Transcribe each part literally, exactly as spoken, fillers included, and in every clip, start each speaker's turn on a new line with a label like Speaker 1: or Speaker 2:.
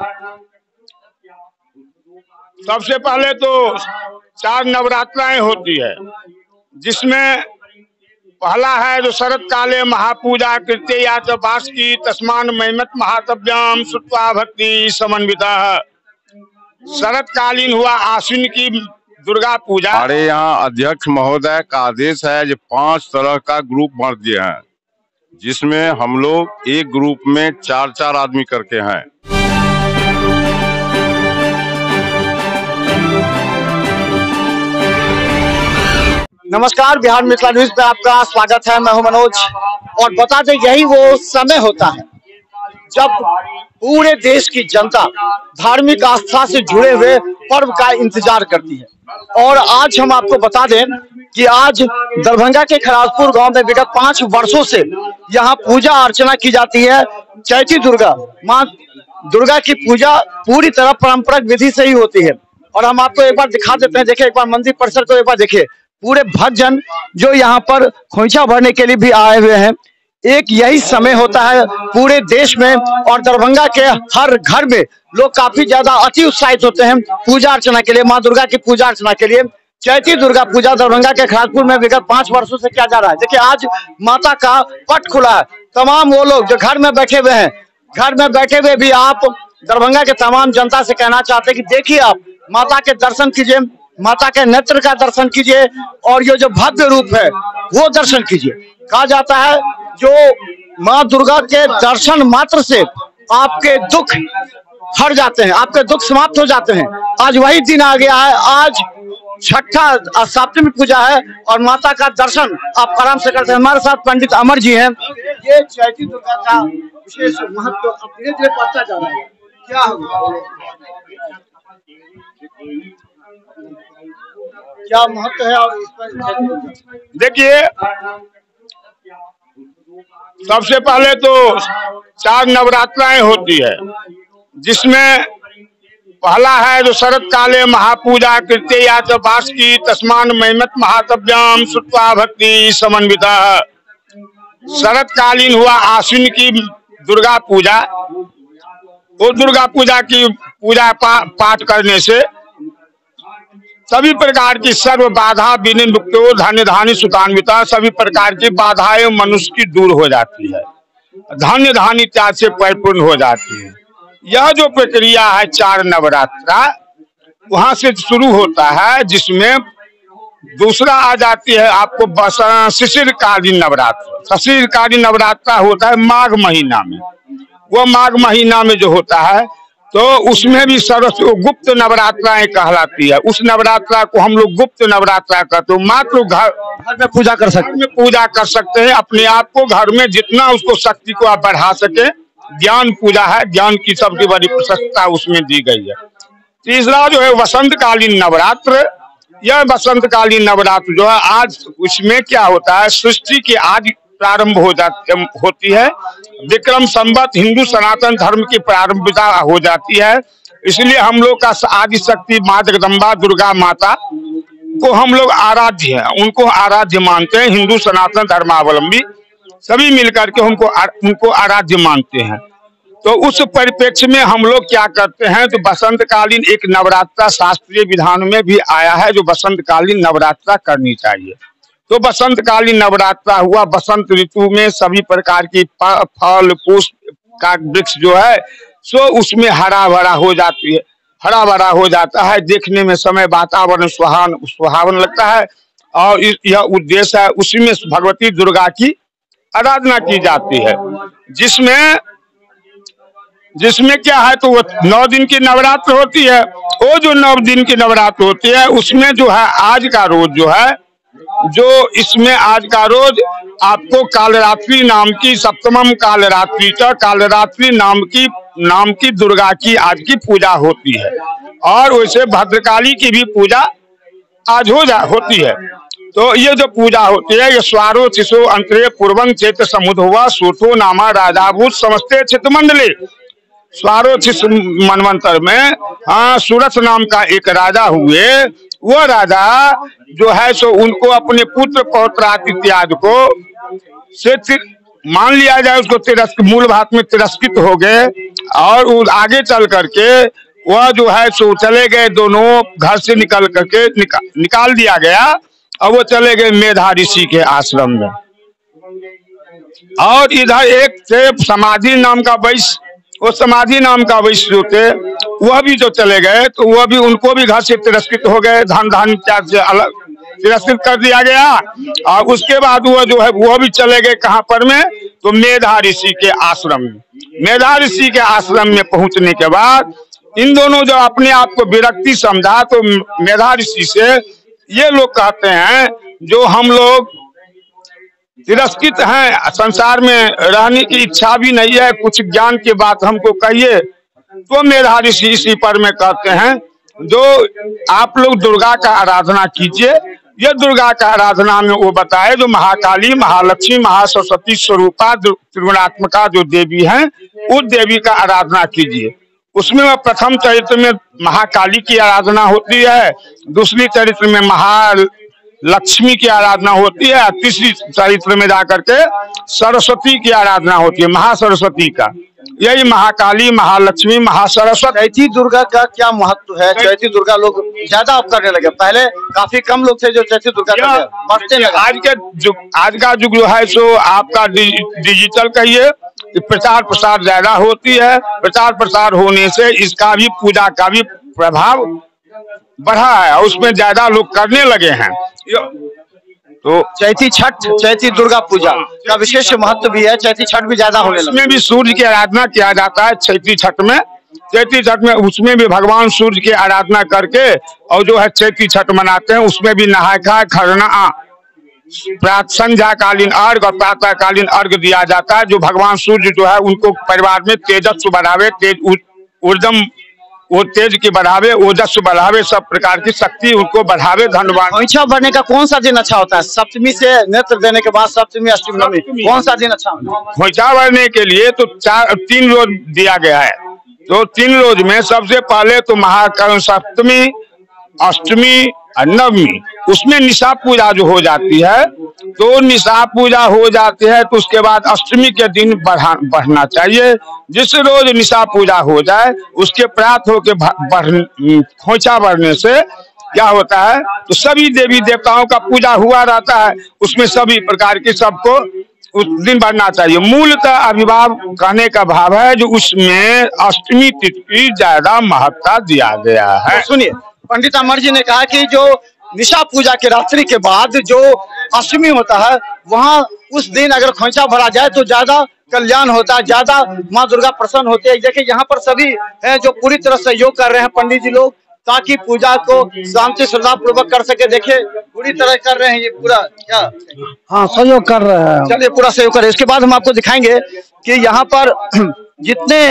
Speaker 1: सबसे पहले तो चार नवरात्राएं होती है, जिसमें पहला है जो शरद काले महापूजा कृत्य या च बासकी तस्मान महिमत महातव्याम श्रुत्वा भक्ति समन्विता। शरद कालीन हुआ आश्विन की दुर्गा पूजा।
Speaker 2: हमारे यहाँ अध्यक्ष महोदय का आदेश है जो पांच तरह का ग्रुप बांट दिए हैं, जिसमें हम लोग एक ग्रुप में चार चार आदमी करके हैं।
Speaker 3: नमस्कार, बिहार मिथिला न्यूज पे आपका स्वागत है। मैं हूं मनोज और बता दें, यही वो समय होता है जब पूरे देश की जनता धार्मिक आस्था से जुड़े हुए पर्व का इंतजार करती है। और आज हम आपको बता दें कि आज दरभंगा के खराजपुर गांव में विगत पांच वर्षों से यहां पूजा अर्चना की जाती है। चैती दुर्गा मां दुर्गा की पूजा पूरी तरह परंपरागत विधि से ही होती है। और हम आपको एक बार दिखा देते हैं, देखिए एक बार मंदिर परिसर को एक बार देखिए। पूरे भक्तजन जो यहाँ पर खोइछा भरने के लिए भी आए हुए हैं। एक यही समय होता है पूरे देश में और दरभंगा के हर घर में लोग काफी ज्यादा अति उत्साहित होते हैं पूजा अर्चना के लिए, माँ दुर्गा की पूजा अर्चना के लिए। चैती दुर्गा पूजा दरभंगा के खराजपुर में विगत पांच वर्षों से किया जा रहा है। देखिए आज माता का पट खुला है। तमाम वो लोग जो घर में बैठे हुए हैं, घर में बैठे हुए भी आप दरभंगा के तमाम जनता से कहना चाहते हैं कि देखिए, आप माता के दर्शन कीजिए, माता के नेत्र का दर्शन कीजिए और ये जो भव्य रूप है वो दर्शन कीजिए। कहा जाता है जो माँ दुर्गा के दर्शन मात्र से आपके दुख हट जाते हैं, आपके दुख समाप्त हो जाते हैं। आज वही दिन आ गया है। आज छठा सप्तमी पूजा है और माता का दर्शन आप आराम से करते हैं। हमारे साथ पंडित अमर जी हैं। ये चैती दुर्गा का विशेष महत्व अब धीरे धीरे बढ़ता जा रहा है, क्या होगा, क्या महत्व है? और इस पर
Speaker 1: देखिए, सबसे पहले तो चार नवरात्राएं होती है, जिसमें पहला है जो शरद काले महापूजा कृत्य या च बासकी तस्मान महिमत महातव्याम श्रुत्वा भक्ति समन्विता। शरद कालीन हुआ आश्विन की दुर्गा पूजा। वो दुर्गा पूजा की पूजा पा, पाठ करने से सभी प्रकार की सर्व बाधा विनिर्मुक्तो धन्य धानी सुतान्विता। सभी प्रकार की बाधाएं मनुष्य की दूर हो जाती है, धन्य धानी त्याग से परिपूर्ण हो जाती है। यह जो प्रक्रिया है चार नवरात्रा वहां से शुरू होता है, जिसमें दूसरा आ जाती है आपको शिशिरकालीन नवरात्र। शिशिरकालीन नवरात्रा होता है माघ महीना में। वो माघ महीना में जो होता है तो उसमें भी सरस्वती गुप्त नवरात्राएं कहलाती है। उस नवरात्रा को हम लोग गुप्त नवरात्रा करते हो। मात्र घर
Speaker 3: घर में पूजा कर सकते
Speaker 1: में पूजा कर सकते हैं अपने आप को, घर में जितना उसको शक्ति को आप बढ़ा सके। ज्ञान पूजा है, ज्ञान की सबसे बड़ी प्रशंसा उसमें दी गई है। तीसरा जो है वसंत कालीन नवरात्र। यह वसंत कालीन नवरात्र जो है आज उसमें क्या होता है, सृष्टि की आज प्रारंभ हो जाती होती है। विक्रम संवत हिंदू सनातन धर्म की प्रारंभिकता हो जाती है। इसलिए हम लोग का आदि शक्ति माँ जगदम्बा दुर्गा माता को हम लोग आराध्य है, उनको आराध्य मानते हैं। हिंदू सनातन धर्मावलंबी सभी मिलकर के उनको उनको आराध्य मानते हैं। तो उस परिप्रेक्ष्य में हम लोग क्या करते हैं, तो बसंत कालीन एक नवरात्रा शास्त्रीय विधान में भी आया है जो बसंत कालीन नवरात्रा करनी चाहिए। तो बसंत कालीन नवरात्रा हुआ। बसंत ऋतु में सभी प्रकार की फल पुष्प का वृक्ष जो है सो उसमें हरा भरा हो जाती है, हरा भरा हो जाता है। देखने में समय वातावरण सुहावन सुहावन लगता है और यह उद्देश्य है। उसी में भगवती दुर्गा की आराधना की जाती है, जिसमें जिसमें क्या है तो वो नौ दिन की नवरात्र होती है। वो जो नौ दिन की नवरात्र होती है उसमें जो है आज का रोज जो है जो इसमें आज का रोज आपको कालरात्रि नाम की सप्तमम कालरात्रि च कालरात्रि नाम की नाम की दुर्गा की आज की पूजा होती है। और वैसे भद्रकाली की भी पूजा आज हो जा होती है। तो ये जो पूजा होती है ये स्वारो शिशो अंतरे पूर्वं चेत समुद्भवा सूतो नामा राजाभूत समस्ते चित्तमंडले। स्वारो शिशु मनवंतर में हाँ सूरत नाम का एक राजा हुए। वो राजा जो है सो उनको अपने पुत्र पौत्रात इत्यादि को से मान लिया जाए, उसको तिरस्कृत मूल भात में तिरस्कृत हो गए और वो आगे चल करके वह जो है सो चले गए, दोनों घर से निकल करके निका, निकाल दिया गया और वो चले गए मेधा ऋषि के आश्रम में। और इधर एक थे समाधि नाम का वैश्य, वो समाधि नाम का वैश्य जो थे वह भी जो चले गए तो वह भी, उनको भी घर से तिरस्कृत हो गए, धन धान इत्यादि से अलग तिरस्कृत कर दिया गया। और उसके बाद वह जो है वह भी चले गए कहाँ पर में, तो मेधा ऋषि के आश्रम में। मेधा ऋषि के आश्रम में पहुंचने के बाद इन दोनों जो अपने आप को विरक्ति समझा तो मेधा ऋषि से ये लोग कहते हैं जो हम लोग तिरस्कृत हैं, संसार में रहने की इच्छा भी नहीं है, कुछ ज्ञान की बात हमको कहिए। तो मेधा ऋषि इसी पर में कहते हैं जो आप लोग दुर्गा का आराधना कीजिए। ये दुर्गा का आराधना में वो बताए जो महाकाली, महालक्ष्मी, महासरस्वती स्वरूपा त्रिगुणात्मका जो देवी हैं उस देवी का आराधना कीजिए। उसमें वह प्रथम चरित्र में महाकाली की आराधना होती है, दूसरी चरित्र में महालक्ष्मी की आराधना होती है, तीसरी चरित्र में जाकर के सरस्वती की आराधना होती है, महासरस्वती का। यही महाकाली, महालक्ष्मी, महासरस्वती।
Speaker 3: चैती दुर्गा का क्या महत्व है? चैती दुर्गा लोग ज्यादा अब करने लगे, पहले काफी कम लोग थे जो चैती दुर्गा बढ़ते लगे।
Speaker 1: आज के जुग, आज का युग जो है सो आपका डिजिटल कहिए, प्रचार प्रसार ज्यादा होती है। प्रचार प्रसार होने से इसका भी, पूजा का भी प्रभाव बढ़ा है और उसमें ज्यादा लोग करने लगे हैं। तो
Speaker 3: चैती छठ, चैती दुर्गा पूजा का विशेष महत्व भी है, चैती छठ भी ज्यादा होने लगे।
Speaker 1: उसमें भी सूर्य की आराधना किया जाता है चैती छठ में। चैती छठ में उसमें भी भगवान सूर्य की आराधना करके और जो है चैती छठ मनाते हैं। उसमें भी नहाय खाए, खरना, संध्या कालीन अर्घ और प्रातः कालीन अर्घ दिया जाता है। जो भगवान सूर्य जो है उनको परिवार में तेजस्व बढ़ावे, तेज ऊर्जम, वो तेज की बढ़ावे, ओजस्व बढ़ावे, सब प्रकार की शक्ति उनको बढ़ावे, धनवान।
Speaker 3: खोइछा भरने का कौन सा दिन अच्छा होता है? सप्तमी से नेत्र देने के बाद सप्तमी, अष्टमी, नवमी, कौन सा दिन अच्छा होता है?
Speaker 1: खोइछा भरने के लिए तो चार तीन रोज दिया गया है। तो तीन रोज में सबसे पहले तो महाकर्ण सप्तमी, अष्टमी और नवमी, उसमें निशा पूजा जो हो जाती है, तो निशा पूजा हो जाती है तो उसके बाद अष्टमी के दिन बढ़ा बढ़ना चाहिए। जिस रोज निशा पूजा हो जाए उसके प्रात होके खोइछा भरने से क्या होता है तो सभी देवी देवताओं का पूजा हुआ रहता है। उसमें सभी प्रकार के सबको उस दिन बढ़ना चाहिए। मूलतः अभिभाव कहने का भाव है जो उसमें अष्टमी तिथि की ज्यादा महत्ता दिया गया है।
Speaker 3: तो सुनिए, पंडित अमर जी ने कहा कि जो निशा पूजा के रात्रि के बाद जो अष्टमी होता है वहाँ उस दिन अगर खोइछा भरा जाए तो ज्यादा कल्याण होता है, ज्यादा माँ दुर्गा प्रसन्न होती है। देखिए यहाँ पर सभी हैं जो पूरी तरह सहयोग कर रहे हैं पंडित जी लोग, ताकि पूजा को शांति श्रद्धा पूर्वक कर सके। देखिए पूरी तरह कर रहे हैं ये पूरा, क्या
Speaker 4: हाँ सहयोग कर रहे हैं।
Speaker 3: चलिए पूरा सहयोग करें। इसके बाद हम आपको दिखाएंगे कि यहाँ पर जितने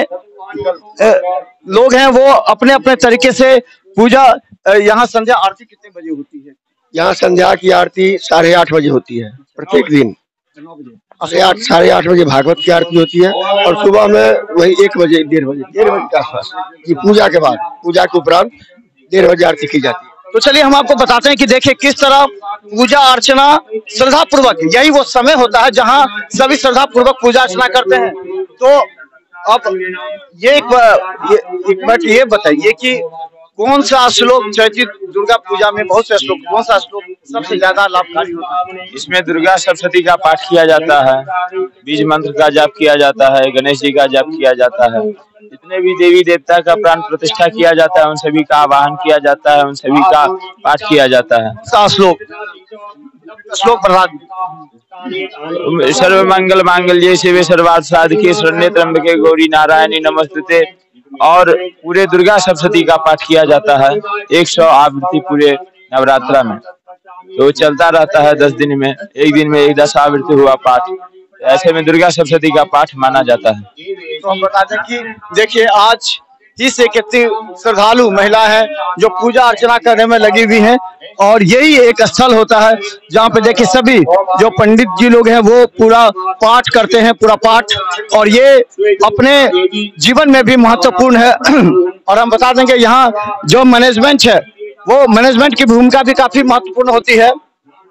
Speaker 3: लोग हैं वो अपने अपने तरीके से पूजा, यहाँ संध्या आरती कितने बजे होती है?
Speaker 4: यहाँ संध्या की आरती साढ़े आठ बजे होती है प्रत्येक दिन। साढ़े आठ साढ़े आठ बजे भागवत की आरती होती है और सुबह में वही एक बजे डेढ़ बजे डेढ़ बजे के आसपास की पूजा के बाद, पूजा के उपरांत डेढ़ बजे आरती की जाती है।
Speaker 3: तो चलिए हम आपको बताते हैं कि देखिए किस तरह पूजा अर्चना श्रद्धा पूर्वक, यही वो समय होता है जहाँ सभी श्रद्धा पूर्वक पूजा अर्चना करते हैं। तो अब ये एक बात ये बताइए कि कौन सा श्लोक चैती दुर्गा पूजा में, बहुत से श्लोक, कौन सा श्लोक सबसे ज्यादा लाभकारी होता है?
Speaker 5: इसमें दुर्गा सप्तशती का पाठ किया जाता है, बीज मंत्र का जाप किया जाता है, गणेश जी का जाप किया जाता है, जितने भी देवी देवता का प्राण प्रतिष्ठा किया जाता है उन सभी का आवाहन किया जाता है, उन सभी का पाठ किया जाता है।
Speaker 3: श्लोक श्लोक प्रहलाद,
Speaker 5: सर्व मंगल मांगल्ये शिवे सर्वार्थ साधके शरण्ये त्र्यंबके गौरी नारायणी नमस्तुते। और पूरे दुर्गा सप्तशती का पाठ किया जाता है एक सौ आवृत्ति पूरे नवरात्रा में, तो चलता रहता है दस दिन में, एक दिन में एक दस आवृत्ति हुआ पाठ। ऐसे में दुर्गा सप्तशती का पाठ माना जाता है।
Speaker 3: तो हम बता दें कि देखिए आज ही से कितनी श्रद्धालु महिला है जो पूजा अर्चना करने में लगी हुई हैं, और यही एक स्थल होता है जहाँ पे देखिए सभी जो पंडित जी लोग हैं वो पूरा पाठ करते हैं, पूरा पाठ, और ये अपने जीवन में भी महत्वपूर्ण है। और हम बता देंगे यहाँ जो मैनेजमेंट है वो मैनेजमेंट की भूमिका भी काफी महत्वपूर्ण होती है।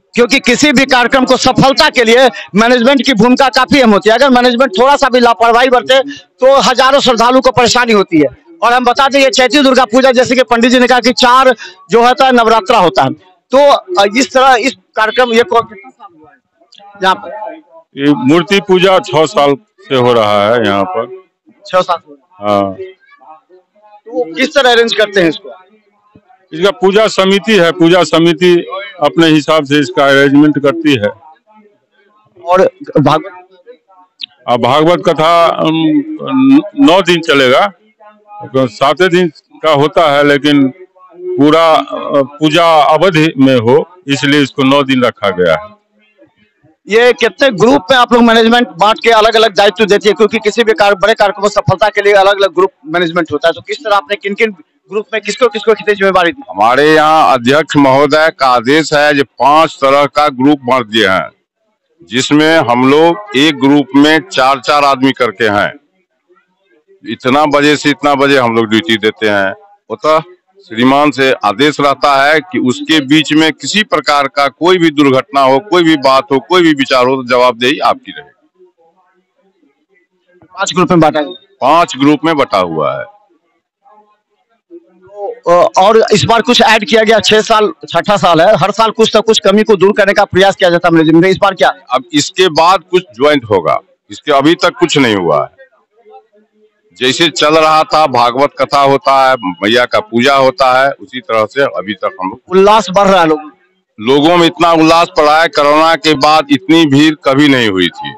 Speaker 3: क्योंकि किसी भी कार्यक्रम को सफलता के लिए मैनेजमेंट की भूमिका काफी अहम होती है। अगर मैनेजमेंट थोड़ा सा भी लापरवाही बरते तो हजारों श्रद्धालु को परेशानी होती है। और हम बता दें ये चैती दुर्गा पूजा, जैसे कि पंडित जी ने कहा कि चार जो होता है नवरात्रा होता है, तो इस तरह इस कार्यक्रम ये यहाँ पर
Speaker 6: ये मूर्ति पूजा छह साल से हो रहा है यहाँ पर।
Speaker 3: छह साल
Speaker 6: हाँ।
Speaker 3: तो किस तरह अरेंज करते हैं इसको?
Speaker 6: इसका पूजा समिति है, पूजा समिति अपने हिसाब से इसका अरेंजमेंट करती है।
Speaker 3: और भागवत
Speaker 6: अब भागवत कथा नौ दिन चलेगा, तो सात दिन का होता है, लेकिन पूरा पूजा अवधि में हो इसलिए इसको नौ दिन रखा गया है।
Speaker 3: ये कितने ग्रुप में आप लोग मैनेजमेंट बांट के अलग अलग दायित्व देती है? क्योंकि किसी भी कार्य बड़े कार्यक्रम को सफलता के लिए अलग अलग ग्रुप मैनेजमेंट होता है, तो किस तरह आपने किन किन ग्रुप में किसको किसको कितनी जिम्मेवारी दी?
Speaker 2: हमारे यहाँ अध्यक्ष महोदय का आदेश है जो पांच तरह का ग्रुप बांट दिए हैं, जिसमें हम लोग एक ग्रुप में चार चार आदमी करके हैं। इतना बजे से इतना बजे हम लोग ड्यूटी देते हैं। अतः श्रीमान से आदेश रहता है कि उसके बीच में किसी प्रकार का कोई भी दुर्घटना हो, कोई भी बात हो, कोई भी विचार हो, तो जवाबदेही आपकी रहेगी।
Speaker 3: पांच ग्रुप में बांटा है।
Speaker 2: पांच ग्रुप में बटा हुआ है।
Speaker 3: और इस बार कुछ ऐड किया गया, छह साल छठा साल है, हर साल कुछ ना कुछ कमी को दूर करने का प्रयास किया जाता है मैनेजमेंट में। इस बार क्या?
Speaker 2: अब इसके बाद कुछ ज्वाइंट होगा, इसके अभी तक कुछ नहीं हुआ है। जैसे चल रहा था, भागवत कथा होता है, मैया का पूजा होता है, उसी तरह से अभी तक हम लोग
Speaker 3: उल्लास बढ़ रहा है। लोग
Speaker 2: लोगों में इतना उल्लास पड़ा है, कोरोना के बाद इतनी भीड़ कभी नहीं हुई थी।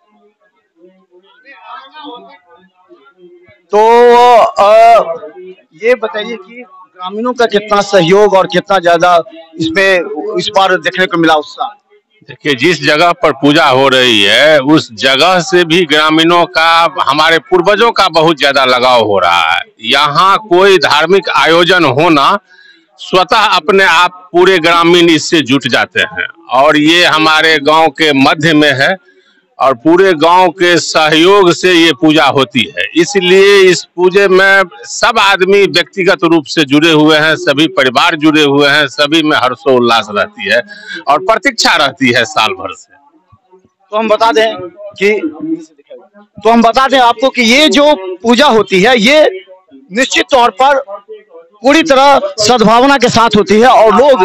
Speaker 3: तो आ, ये बताइए कि ग्रामीणों का कितना सहयोग और कितना ज्यादा इसमें इस बार देखने को मिला उत्साह?
Speaker 7: देखिए, जिस जगह पर पूजा हो रही है उस जगह से भी ग्रामीणों का, हमारे पूर्वजों का बहुत ज्यादा लगाव हो रहा है। यहाँ कोई धार्मिक आयोजन होना स्वतः अपने आप पूरे ग्रामीण इससे जुट जाते हैं, और ये हमारे गांव के मध्य में है और पूरे गांव के सहयोग से ये पूजा होती है। इसलिए इस पूजे में सब आदमी व्यक्तिगत रूप से जुड़े हुए हैं, सभी परिवार जुड़े हुए हैं, सभी में हर्षोल्लास रहती है और प्रतीक्षा रहती है साल भर से।
Speaker 3: तो हम बता दें कि तो हम बता दें आपको कि ये जो पूजा होती है ये निश्चित तौर पर पूरी तरह सद्भावना के साथ होती है, और लोग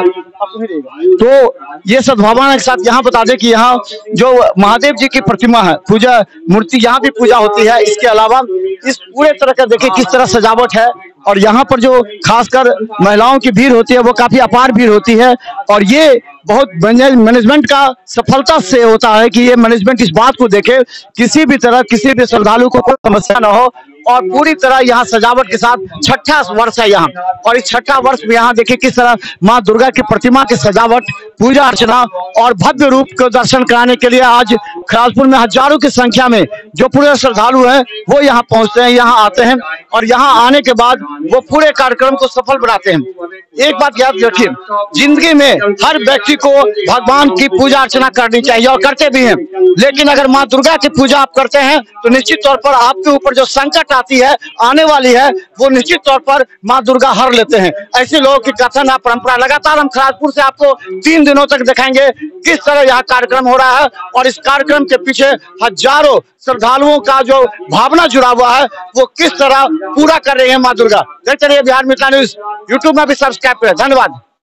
Speaker 3: तो ये सद्भावना के साथ यहाँ बता दें कि यहाँ जो महादेव जी की प्रतिमा है, पूजा मूर्ति, यहाँ भी पूजा होती है। इसके अलावा इस पूरे तरह का देखिए किस तरह सजावट है, और यहाँ पर जो खासकर महिलाओं की भीड़ होती है वो काफी अपार भीड़ होती है। और ये बहुत मैनेजमेंट का सफलता से होता है कि ये मैनेजमेंट इस बात को देखे किसी भी तरह किसी भी श्रद्धालु को कोई समस्या न हो, और पूरी तरह यहाँ सजावट के साथ छठा वर्ष है यहाँ, और इस छठा वर्ष में यहाँ देखिए किस तरह माँ दुर्गा की प्रतिमा की सजावट, पूजा अर्चना और भव्य रूप को दर्शन कराने के लिए आज खराजपुर में हजारों की संख्या में जो पूरे श्रद्धालु हैं वो यहाँ पहुँचते हैं, यहाँ आते हैं, और यहाँ आने के बाद वो पूरे कार्यक्रम को सफल बनाते हैं। एक बात याद रखिए, जिंदगी में हर व्यक्ति को भगवान की पूजा अर्चना करनी चाहिए और करते भी हैं, लेकिन अगर माँ दुर्गा की पूजा आप करते हैं तो निश्चित तौर पर आपके ऊपर जो संकट आती है, आने वाली है, वो निश्चित तौर पर माँ दुर्गा हर लेते हैं। ऐसे लोगों की कथन परंपरा लगातार हम खराजपुर से आपको तीन दिनों तक दिखाएंगे किस तरह यहाँ कार्यक्रम हो रहा है, और इस कार्यक्रम के पीछे हजारों श्रद्धालुओं का जो भावना जुड़ा हुआ है वो किस तरह पूरा कर रही है माँ दुर्गा। देखते रहिए बिहार मिथिला न्यूज, यूट्यूब में भी सब्सक्राइब करें। धन्यवाद।